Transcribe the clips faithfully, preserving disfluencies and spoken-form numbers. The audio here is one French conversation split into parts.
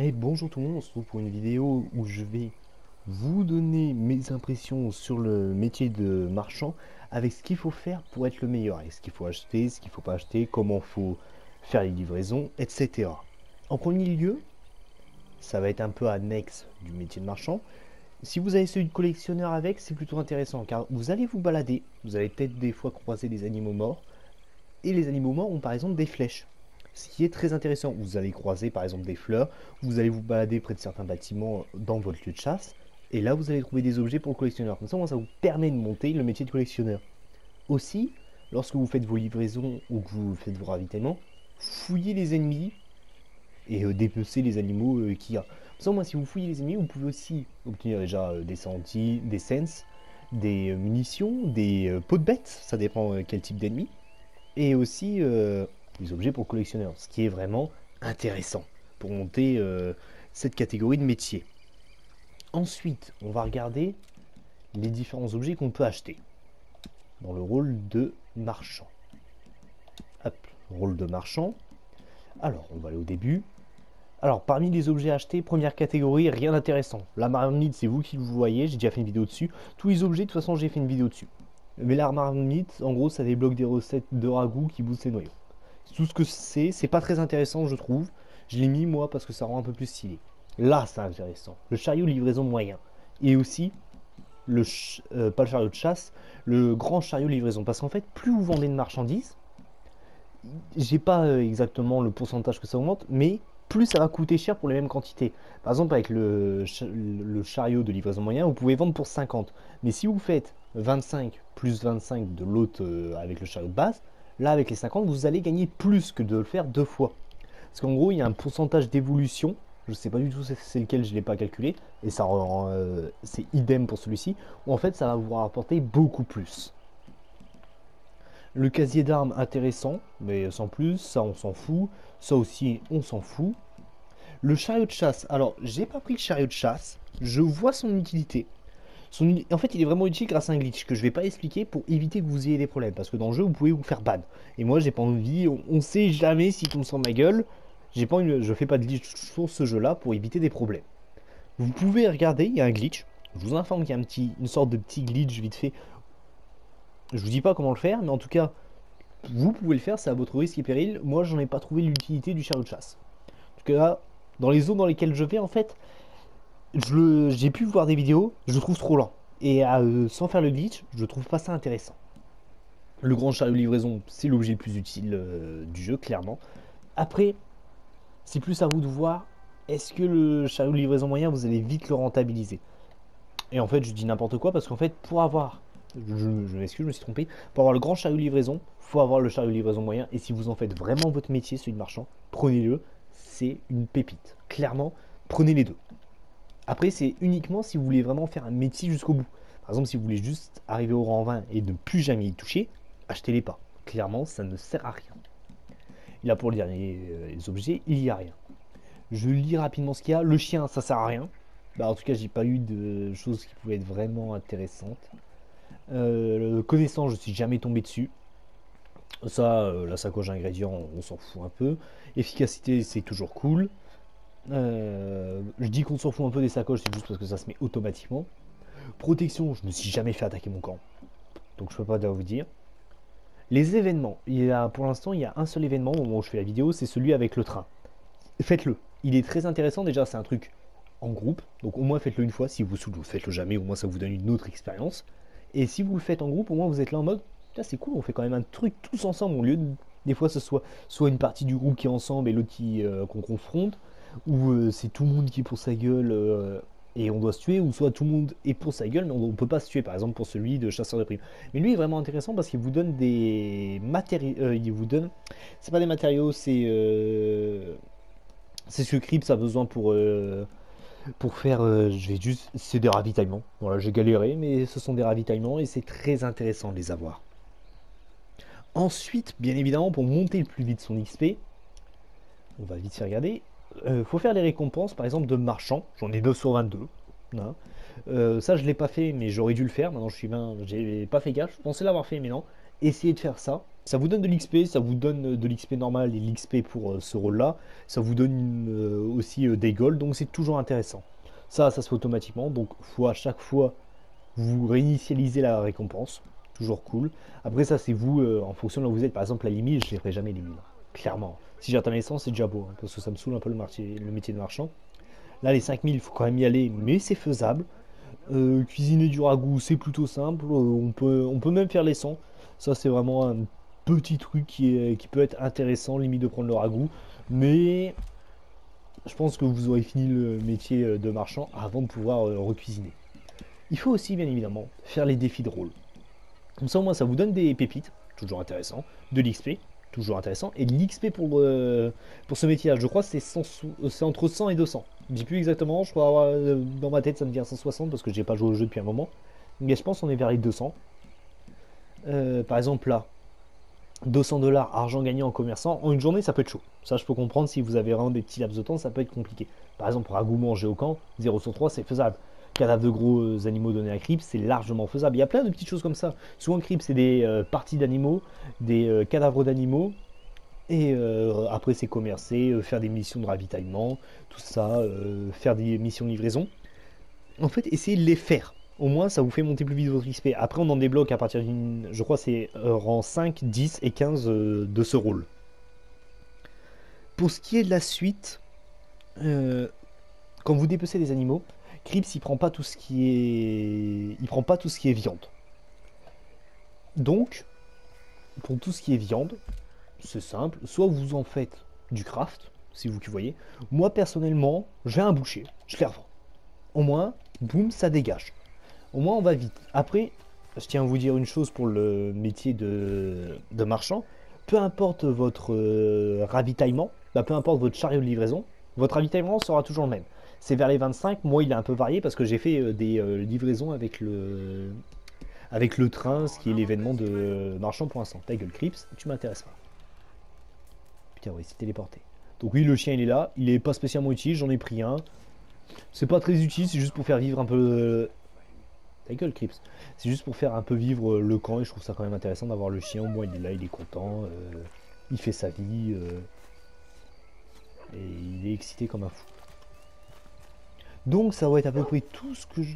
Et bonjour tout le monde, on se retrouve pour une vidéo où je vais vous donner mes impressions sur le métier de marchand avec ce qu'il faut faire pour être le meilleur, avec ce qu'il faut acheter, ce qu'il ne faut pas acheter, comment il faut faire les livraisons, et cetera. En premier lieu, ça va être un peu annexe du métier de marchand. Si vous avez celui de collectionneur avec, c'est plutôt intéressant car vous allez vous balader, vous allez peut-être des fois croiser des animaux morts, et les animaux morts ont par exemple des flèches. Ce qui est très intéressant, vous allez croiser par exemple des fleurs, vous allez vous balader près de certains bâtiments dans votre lieu de chasse, et là vous allez trouver des objets pour le collectionneur. Comme ça, moi, ça vous permet de monter le métier de collectionneur. Aussi, lorsque vous faites vos livraisons ou que vous faites vos ravitaillements, fouillez les ennemis et euh, dépecer les animaux euh, qu'il y a. Comme ça, moi, si vous fouillez les ennemis, vous pouvez aussi obtenir déjà euh, des sentis, des sens, des euh, munitions, des euh, pots de bêtes, ça dépend euh, quel type d'ennemi, et aussi euh, des objets pour collectionneurs, ce qui est vraiment intéressant pour monter euh, cette catégorie de métier. Ensuite, on va regarder les différents objets qu'on peut acheter dans le rôle de marchand. Hop, rôle de marchand. Alors, on va aller au début. Alors, parmi les objets achetés, première catégorie, rien d'intéressant. La marmite, c'est vous qui le voyez, j'ai déjà fait une vidéo dessus. Tous les objets, de toute façon, j'ai fait une vidéo dessus. Mais la marmite, en gros, ça débloque des recettes de ragoût qui boostent les noyaux. Tout ce que c'est, c'est pas très intéressant, je trouve. Je l'ai mis, moi, parce que ça rend un peu plus stylé. Là, c'est intéressant. Le chariot livraison moyen. Et aussi, le euh, pas le chariot de chasse, le grand chariot livraison. Parce qu'en fait, plus vous vendez de marchandises, j'ai pas euh, exactement le pourcentage que ça augmente, mais plus ça va coûter cher pour les mêmes quantités. Par exemple, avec le, le chariot de livraison moyen, vous pouvez vendre pour cinquante. Mais si vous faites vingt-cinq plus vingt-cinq de l'autre euh, avec le chariot de base, là avec les cinquante, vous allez gagner plus que de le faire deux fois. Parce qu'en gros, il y a un pourcentage d'évolution. Je ne sais pas du tout c'est lequel, je ne l'ai pas calculé. Et ça euh, c'est idem pour celui-ci. Où en fait, ça va vous rapporter beaucoup plus. Le casier d'armes intéressant, mais sans plus, ça on s'en fout. Ça aussi, on s'en fout. Le chariot de chasse, alors j'ai pas pris le chariot de chasse, je vois son utilité. Son, en fait, il est vraiment utile grâce à un glitch que je vais pas expliquer pour éviter que vous ayez des problèmes. Parce que dans le jeu, vous pouvez vous faire ban. Et moi, j'ai pas envie, on, on sait jamais si tombe sur ma gueule. J'ai pas envie, je fais pas de glitch sur ce jeu-là pour éviter des problèmes. Vous pouvez regarder, il y a un glitch. Je vous informe qu'il y a un petit, une sorte de petit glitch vite fait. Je vous dis pas comment le faire, mais en tout cas, vous pouvez le faire, c'est à votre risque et péril. Moi, j'en ai pas trouvé l'utilité du chariot de chasse. En tout cas, dans les zones dans lesquelles je vais, en fait, j'ai pu voir des vidéos, je le trouve trop lent. Et euh, sans faire le glitch, je trouve pas ça intéressant. Le grand chariot livraison, c'est l'objet le plus utile euh, du jeu, clairement. Après, c'est plus à vous de voir, est-ce que le chariot livraison moyen, vous allez vite le rentabiliser. Et en fait, je dis n'importe quoi, parce qu'en fait, pour avoir, je, je m'excuse, je me suis trompé, pour avoir le grand chariot livraison, faut avoir le chariot livraison moyen. Et si vous en faites vraiment votre métier, celui de marchand, prenez-le, c'est une pépite. Clairement, prenez les deux. Après, c'est uniquement si vous voulez vraiment faire un métier jusqu'au bout. Par exemple, si vous voulez juste arriver au rang vingt et ne plus jamais y toucher, achetez-les pas. Clairement, ça ne sert à rien. Et là, pour le dernier euh, les objets, il n'y a rien. Je lis rapidement ce qu'il y a. Le chien, ça sert à rien. Bah, en tout cas, j'ai pas eu de choses qui pouvaient être vraiment intéressantes. Euh, le connaissant, je suis jamais tombé dessus. Ça, euh, la sacoche ingrédients, on s'en fout un peu. Efficacité, c'est toujours cool. Euh, je dis qu'on s'en fout un peu des sacoches, c'est juste parce que ça se met automatiquement. Protection, je ne me suis jamais fait attaquer mon camp, donc je peux pas vous dire. Les événements, il y a, pour l'instant, il y a un seul événement au moment où je fais la vidéo, c'est celui avec le train. Faites-le, il est très intéressant. Déjà, c'est un truc en groupe, donc au moins faites-le une fois. Si vous saoule, faites-le jamais, au moins ça vous donne une autre expérience. Et si vous le faites en groupe, au moins vous êtes là en mode, c'est cool, on fait quand même un truc tous ensemble, au lieu de, des fois ce soit soit une partie du groupe qui est ensemble et l'autre qui euh, qu'on confronte, ou euh, c'est tout le monde qui est pour sa gueule euh, et on doit se tuer, ou soit tout le monde est pour sa gueule mais on ne peut pas se tuer, par exemple pour celui de chasseur de primes. Mais lui est vraiment intéressant parce qu'il vous donne des matériaux, euh, il vous donne, c'est pas des matériaux, c'est euh, c'est ce que Crips a besoin pour euh, pour faire, euh, je vais juste, c'est des ravitaillements. Voilà, j'ai galéré, mais ce sont des ravitaillements et c'est très intéressant de les avoir. Ensuite, bien évidemment, pour monter le plus vite son X P, on va vite se regarder. Euh, faut faire les récompenses, par exemple, de marchand. J'en ai neuf sur vingt-deux. Hein. Euh, ça, je l'ai pas fait, mais j'aurais dû le faire. Maintenant, je suis vingt, j'ai pas fait gaffe. Je pensais l'avoir fait, mais non. Essayez de faire ça. Ça vous donne de l'X P, ça vous donne de l'X P normal et l'X P pour euh, ce rôle-là. Ça vous donne euh, aussi euh, des golds, donc c'est toujours intéressant. Ça, ça se fait automatiquement, donc faut à chaque fois vous réinitialisez la récompense. Toujours cool. Après ça, c'est vous, euh, en fonction de là où vous êtes. Par exemple, la limite, je ne les ferai jamais les mille. Clairement. Si j'atteins les cent, c'est déjà beau, hein, parce que ça me saoule un peu le, marché, le métier de marchand. Là, les cinq mille, il faut quand même y aller, mais c'est faisable. Euh, cuisiner du ragoût, c'est plutôt simple. Euh, on, peut, on peut même faire les cent. Ça, c'est vraiment un petit truc qui, est, qui peut être intéressant, limite de prendre le ragoût. Mais je pense que vous aurez fini le métier euh, de marchand avant de pouvoir euh, recuisiner. Il faut aussi, bien évidemment, faire les défis de rôle. Comme ça, au moins, ça vous donne des pépites, toujours intéressant, de l'X P, toujours intéressant, et de l'X P pour, euh, pour ce métier-là. Je crois que c'est entre cent et deux cents. Je ne dis plus exactement, je crois, euh, dans ma tête, ça me dit cent soixante parce que j'ai pas joué au jeu depuis un moment. Mais je pense qu'on est vers les deux cents. Euh, par exemple, là, deux cents dollars argent gagné en commerçant, en une journée, ça peut être chaud. Ça, je peux comprendre, si vous avez vraiment des petits laps de temps, ça peut être compliqué. Par exemple, pour ragoût mangé au camp, zéro sur trois, c'est faisable. Cadavre de gros animaux donnés à Crips, c'est largement faisable. Il y a plein de petites choses comme ça. Souvent, Crips, c'est des euh, parties d'animaux, des euh, cadavres d'animaux. Et euh, après, c'est commercer, euh, faire des missions de ravitaillement, tout ça, euh, faire des missions de livraison. En fait, essayez de les faire. Au moins, ça vous fait monter plus vite votre X P. Après, on en débloque à partir d'une. Je crois c'est euh, rang cinq, dix et quinze euh, de ce rôle. Pour ce qui est de la suite, euh, quand vous dépecez des animaux, Crips il prend pas tout ce qui est. Il prend pas tout ce qui est viande. Donc, pour tout ce qui est viande, c'est simple. Soit vous en faites du craft, c'est vous qui voyez. Moi personnellement, j'ai un boucher, je les revends. Au moins, boum, ça dégage. Au moins, on va vite. Après, je tiens à vous dire une chose pour le métier de, de marchand. Peu importe votre euh, ravitaillement, bah, peu importe votre chariot de livraison, votre ravitaillement sera toujours le même. C'est vers les vingt-cinq. Moi, il est un peu varié parce que j'ai fait euh, des euh, livraisons avec le, avec le train, ce qui est l'événement de marchand pour l'instant. Ta gueule, Crips, tu m'intéresses pas. Putain, ouais, il s'est téléporté. Donc oui, le chien, il est là. Il est pas spécialement utile, j'en ai pris un. C'est pas très utile, c'est juste pour faire vivre un peu... Ta gueule, Crips. C'est juste pour faire un peu vivre le camp et je trouve ça quand même intéressant d'avoir le chien. Au moins, il est là, il est content. Euh, il fait sa vie. Euh, et il est excité comme un fou. Donc, ça va être à peu près tout ce que je...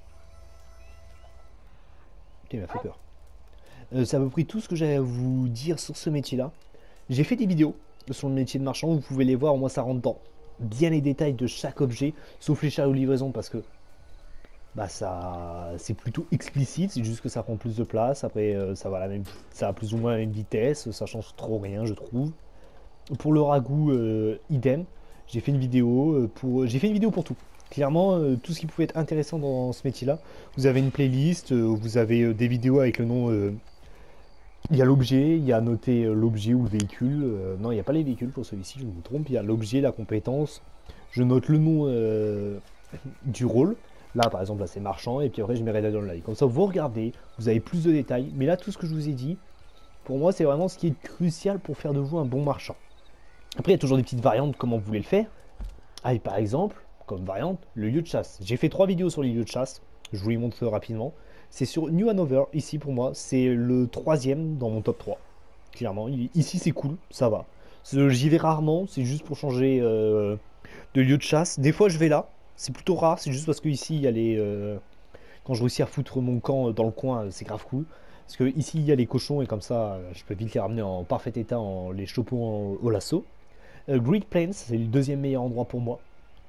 Putain, il m'a fait peur. Euh, c'est à peu près tout ce que j'ai à vous dire sur ce métier-là. J'ai fait des vidéos sur le métier de marchand. Vous pouvez les voir, au moins ça rentre dans bien les détails de chaque objet. Sauf les chariots de livraison parce que bah ça c'est plutôt explicite, c'est juste que ça prend plus de place. Après euh, ça va la même, ça a plus ou moins la même vitesse, ça change trop rien je trouve. Pour le ragoût, euh, idem. J'ai fait une vidéo euh, pour, j'ai fait une vidéo pour tout. Clairement, euh, tout ce qui pouvait être intéressant dans ce métier-là. Vous avez une playlist, euh, vous avez euh, des vidéos avec le nom. Euh, il y a l'objet, il y a noté euh, l'objet ou le véhicule. Euh, non, il n'y a pas les véhicules pour celui-ci, je me trompe. Il y a l'objet, la compétence. Je note le nom euh, du rôle. Là, par exemple, là, c'est marchand, et puis après, je mets Red Dead Online. Comme ça, vous regardez, vous avez plus de détails. Mais là, tout ce que je vous ai dit, pour moi, c'est vraiment ce qui est crucial pour faire de vous un bon marchand. Après, il y a toujours des petites variantes, comment vous voulez le faire. Ah, et par exemple, comme variante, le lieu de chasse. J'ai fait trois vidéos sur les lieux de chasse. Je vous les montre rapidement. C'est sur New Hanover, ici, pour moi. C'est le troisième dans mon top trois. Clairement, ici, c'est cool, ça va. J'y vais rarement, c'est juste pour changer euh, de lieu de chasse. Des fois, je vais là. C'est plutôt rare, c'est juste parce que ici il y a les. Euh, quand je réussis à foutre mon camp dans le coin, c'est grave cool. Parce que ici il y a les cochons et comme ça je peux vite les ramener en parfait état en les chopant au lasso. Euh, Great Plains, c'est le deuxième meilleur endroit pour moi.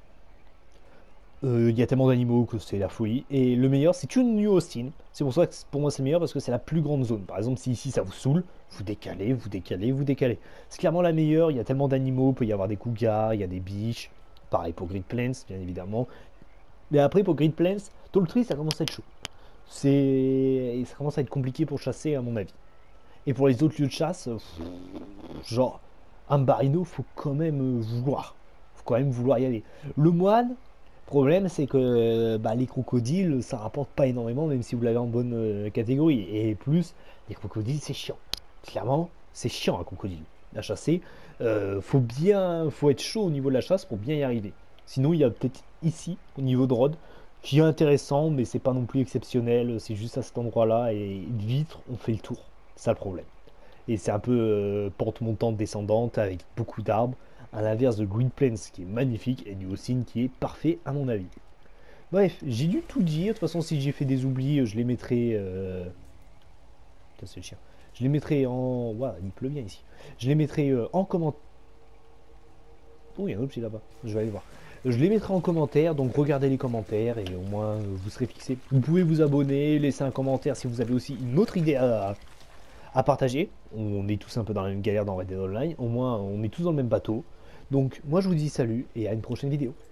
Euh, Il y a tellement d'animaux que c'est la folie. Et le meilleur, c'est une New Austin. C'est pour ça que pour moi c'est meilleur parce que c'est la plus grande zone. Par exemple, si ici ça vous saoule, vous décalez, vous décalez, vous décalez. C'est clairement la meilleure. Il y a tellement d'animaux, il peut y avoir des cougars, il y a des biches. Pareil pour Great Plains, bien évidemment. Mais après, pour Great Plains, Tall Tree, ça commence à être chaud. C'est... Ça commence à être compliqué pour chasser, à mon avis. Et pour les autres lieux de chasse, pff, genre, Ambarino, faut quand même vouloir. Faut quand même vouloir y aller. Le moine, problème, c'est que bah, les crocodiles, ça rapporte pas énormément, même si vous l'avez en bonne euh, catégorie. Et plus, les crocodiles, c'est chiant. Clairement, c'est chiant un crocodile. À chasser, euh, faut bien, faut être chaud au niveau de la chasse pour bien y arriver. Sinon, il y a peut-être ici, au niveau de Rhodes, qui est intéressant, mais c'est pas non plus exceptionnel. C'est juste à cet endroit-là et vite, on fait le tour. C'est ça le problème. Et c'est un peu euh, pente montante descendante avec beaucoup d'arbres, à l'inverse de Green Plains qui est magnifique et du Hossin qui est parfait à mon avis. Bref, j'ai dû tout dire. De toute façon, si j'ai fait des oublis, je les mettrai. Euh... Putain, c'est le chien. Je les mettrai en. Voilà, il pleut bien ici. Je les mettrai euh, en commentaire. Oh, il y a un autre petit là-bas. Je vais aller voir. Je les mettrai en commentaire, donc regardez les commentaires et au moins euh, vous serez fixé. Vous pouvez vous abonner, laisser un commentaire si vous avez aussi une autre idée à, à partager. On est tous un peu dans la même galère dans Red Dead Online. Au moins, on est tous dans le même bateau. Donc, moi, je vous dis salut et à une prochaine vidéo.